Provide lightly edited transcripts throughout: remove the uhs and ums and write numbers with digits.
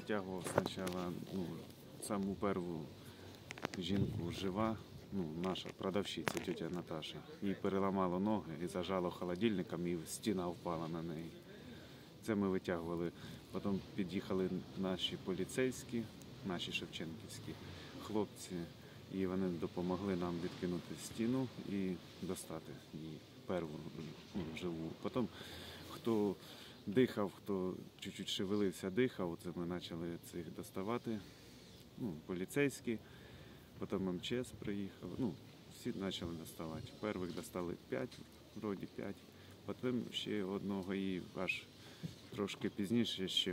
витягував спочатку саму першу жінку жива, наша продавщиця, тетя Наташа. Їй переламало ноги і зажало холодильником, і стіна впала на неї. Це ми витягували. Потім під'їхали наші поліцейські, наші шевченківські хлопці, і вони допомогли нам відкинути стіну і достати її перву живу. Потім хто дихав, хто чуть-чуть шевелився, дихав, це ми почали цих доставати, поліцейські, потім МЧС приїхав, всі почали доставати. Перших достали 5, вроді 5, потім ще одного і аж трошки пізніше ще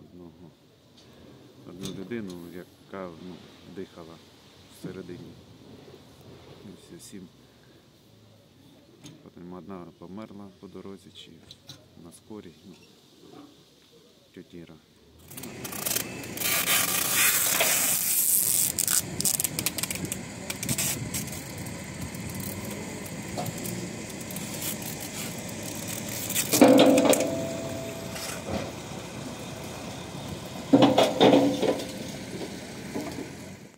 одну людину, яка дихала всередині. І всі 7. Потім одна померла по дорозі чи на скорій, тетя Іра.